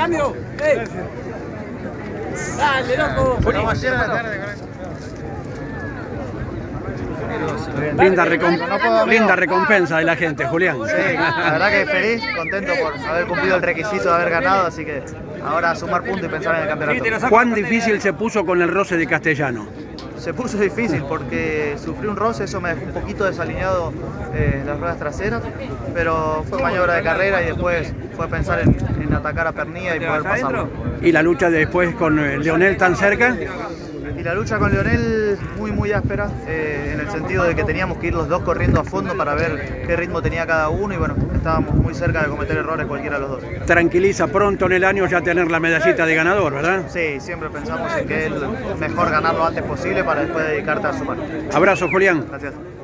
cambio. Dale, loco. Linda recompensa de la gente, Julián. Sí, la verdad que feliz, contento por haber cumplido el requisito de haber ganado, así que ahora sumar puntos y pensar en el campeonato. ¿Cuán difícil se puso con el roce de Castellano? Se puso difícil porque sufrí un roce, eso me dejó un poquito desalineado las ruedas traseras, pero fue maniobra de carrera y después fue pensar en atacar a Pernilla y poder pasarlo. ¿Y la lucha después con Leonel tan cerca? Y la lucha con Leonel muy áspera, en el sentido de que teníamos que ir los dos corriendo a fondo para ver qué ritmo tenía cada uno y bueno, estábamos muy cerca de cometer errores cualquiera de los dos. Tranquiliza pronto en el año ya tener la medallita de ganador, ¿verdad? Sí, siempre pensamos en que es mejor ganar lo antes posible para después dedicarte a sumar. Abrazo, Julián. Gracias.